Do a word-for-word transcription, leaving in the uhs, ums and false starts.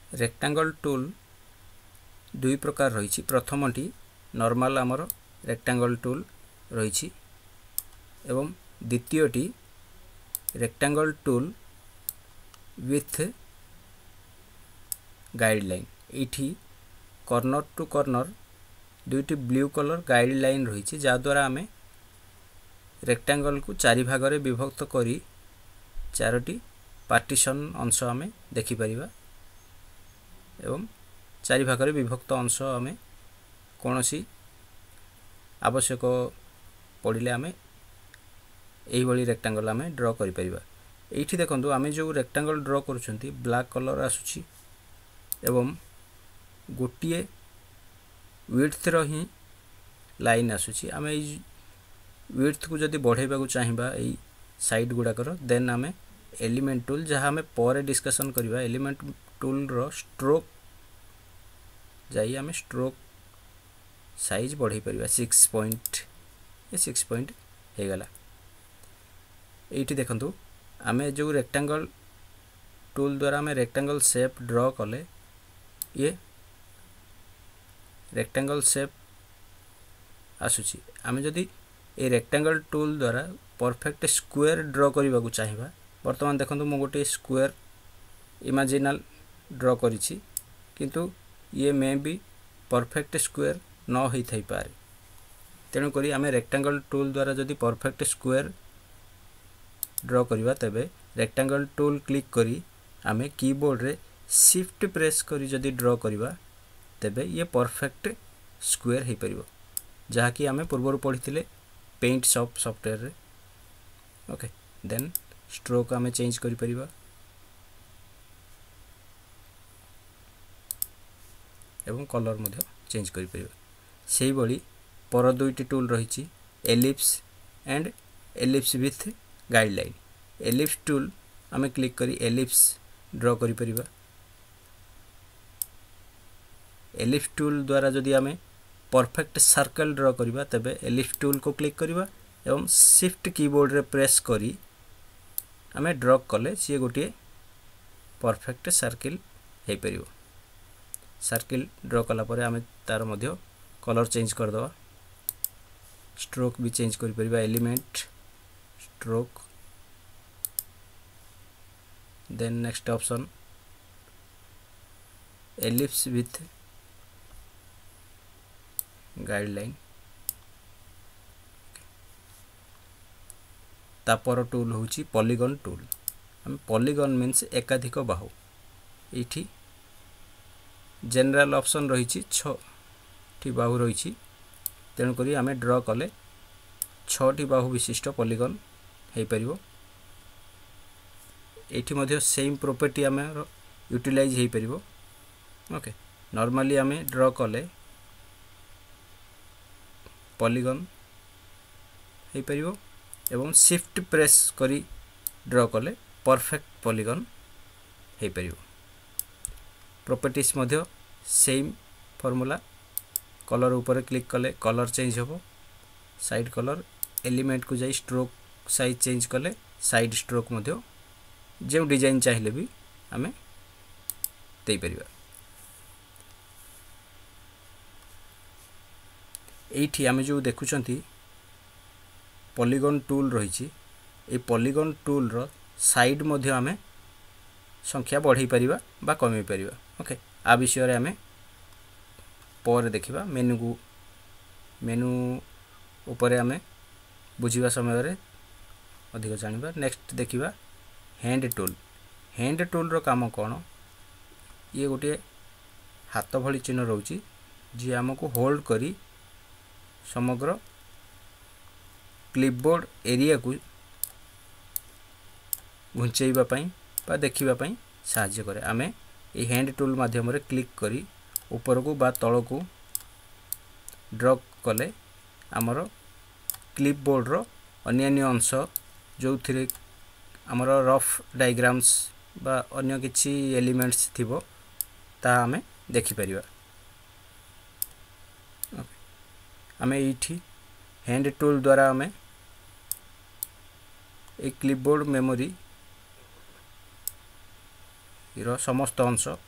Rectangle tool दुई प्रकार रही। प्रथमटी नॉर्मल आमर रेक्टांगल टूल रही एवं द्वितीयटी रेक्टांगल टूल विथ गाइडलाइन। ये कॉर्नर टू कॉर्नर दुईटी ब्लू कलर गाइडलाइन रही जहाद्वारा आम रेक्टांगल को चारि भाग रे विभक्त करी चारोटी पार्टीशन अंश आम देखिपर एवं चारि भाग रे विभक्त अंश आम कौन सी आवश्यक पड़े आम यही रेक्टांगल आम ड्र कर। ये देखो आम जो रेक्टांगल ड्र कर ब्लैक कलर आसूची एवं गोटे विड्थ रो ही लाइन आसूची। आम विड्थ को जदि बढ़ाइबा को चाहिबा एई साइड गुड़ाकर देन आम एलिमेंट टूल जहाँ आम पर डिस्कसन करबा एलिमेंट टूल रो स्ट्रोक जाई आम स्ट्रोक साइज बढ़ाई परिबा सिक्स पॉइंट ए सिक्स पॉइंट हो गला। ये देखंतु आम जो रेक्टांगल टूल द्वारा आम रेक्टांगल शेप ड्र कले ये रेक्टांगल शेप आसूची। आम जदि ये रेक्टांगल टूल द्वारा परफेक्ट स्क्वायर ड्र करने को चाहिए बर्तमान देखो मु गोटे स्क्वायर इमेजिनल ड्र करिछि किंतु ये मे भी परफेक्ट स्क्वायर न होई थाई पारे। तेणु करी आम रेक्टांगल टूल द्वारा जदि परफेक्ट स्क्वायर ड्र करवा तेबे रेक्टांगल टूल क्लिक करी आम कीबोर्ड रे शिफ्ट प्रेस करी जदि ड्र करवा तेबे ये परफेक्ट स्क्वायर हो पार जहाँकि आम पूर्व पढ़ी पेंट शॉप सॉफ्टवेयर रे। ओके देन स्ट्रोक आम चेंज करि परिबा एवं कलर मध्य चेंज करि परिबा। सेही बळी पर दुईटी टूल रही ellipse and ellipse with guideline. Ellipse tool आम क्लिक करी एलिप्स ड्र करि परिबा। एलिप्स टूल द्वारा जदि आम परफेक्ट सर्कल ड्र करवा तेबे एलिप्स टूल को क्लिक करवा एवं शिफ्ट कीबोर्ड रे प्रेस करी आम ड्र कले सी गोटे परफेक्ट सर्किल हो पार। सर्किल ड्र कला परे आम तार मध्य कलर चेंज करदवा स्ट्रोक भी चेंज करि परिबा element stroke then next option ellipse with guideline. तापर टूल होची पॉलीगन टूल। आम पॉलीगन मीन्स एकाधिक बाहु। ये जनरल ऑप्शन रही छठी बाहु रही तेणुक आम ड्र कले छठी बाहु विशिष्ट पॉलीगन हो पार। ये सेम प्रॉपर्टी आम यूटिलाइज हो पार। ओके नॉर्मली आम ड्र कले पॉलीगन हो पार एवं शिफ्ट प्रेस करी ड्र कले परफेक्ट पॉलीगन हो पार। प्रॉपर्टीज मध्य सेम फॉर्मूला कलर ऊपर क्लिक कले कलर चेंज होबो साइड कलर एलिमेंट को जाई स्ट्रोक साइज चेंज कले साइड स्ट्रोक मध्य जो डिजाइन चाहिए भी आमे दे परिबा। एठी आमे जो देखुचंती पॉलीगन टूल रही ए पॉलीगन टूल रो साइड मध्य आमे संख्या बढ़ाई परिबा बा कमी परिबा। ओके आ विषय रे आमे पर देखिबा मेनू को मेनू ऊपर आमे बुझिबा समय रे अधिक जानिबा। नेक्स्ट देखिबा हैंड टूल। हैंड टूल रो काम कोन ये गोटे हाथ भली चिन्ह रहउची जे हमको होल्ड करी समग्र क्लिपबोर्ड एरिया को घुंचेबा पई बा देखिबा पई सहायता करे। आमे ए हैंड टूल माध्यम रे क्लिक करी ऊपर को बा तळ को ड्रॉ कले आमर क्लिपबोर्ड रो अन्य अंश जो थिरे आमर रफ डायग्राम्स बा अन्य किछि एलिमेंट्स थिबो ता आमे देखि परिबा। आमे एठी हैंड टूल द्वारा आमे एक क्लिपबोर्ड मेमोरी रो समस्त अंश